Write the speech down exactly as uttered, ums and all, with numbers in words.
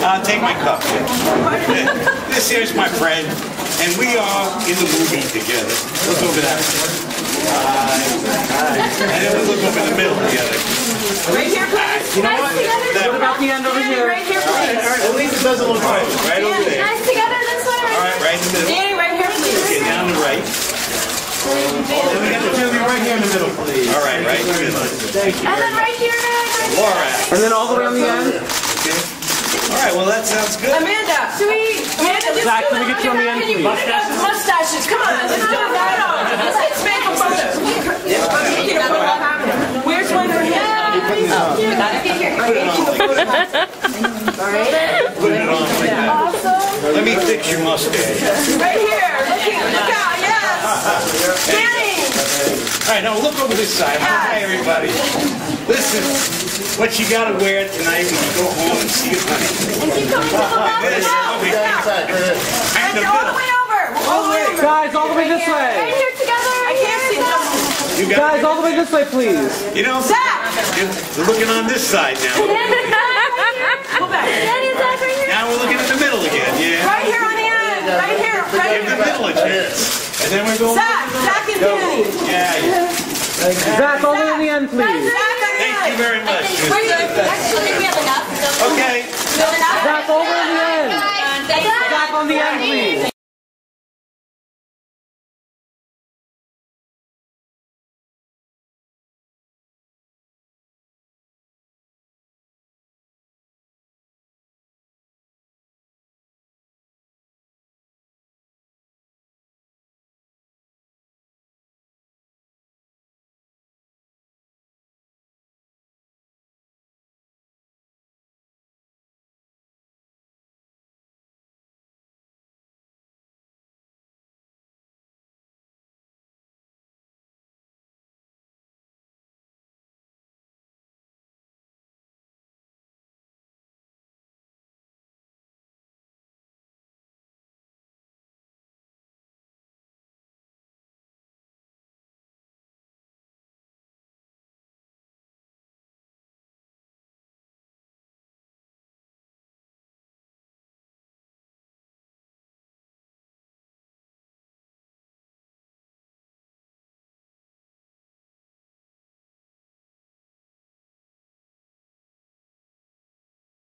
I'll take my cup. This here's my friend, and we are in the movie together. Look over that. Uh, and then we look over in the middle together. Right here, please. You know nice what? together. What about the end over here? Right here, please. At least it doesn't look right. Right over there. Nice together. This one right All right, right in the middle. Danny, right here, please. Okay, down the right. And we got the two of you right here in the middle, please. All right, right in the middle. Thank you. And then right here, guys. Lorax. And then all the way on the end. Okay. All right, well that sounds good. Amanda, sweet. Amanda, just Zach, do can we it. get you on the end, Can you please? put it up? Mustaches. Come on, let's do it. Let's let's make a photo. You know what happened? Where's one for him? Oh, you got it. Here. Put it on. All right. Put it on like that. Awesome. Let me fix your mustache. Right here. Look here. Look out. Yes. Danny. All right, now look over this side. Hi, everybody. Listen, what you got to wear tonight when you go home and see your honey. And keep going to the left. This, Now. over here. Hang the And all the middle. way over. All the way over. Guys, all the way this Right way. here together. I can't see them. You got Guys, all the way this way, please. You know, Zach. you're looking on this side now. Go back. Danny, Zach, right here. Now we're looking at the middle again, yeah? Right here on the end. Right here. Right Give the here. middle a chance. And then we're going... Zach. Zach and Danny. Yeah, yeah. Zach, all the way on the end, please. Zach on the Thank you end. very much. Actually, we have enough. Okay. Zach, over on the end. Thank you. Zach, on the end, please.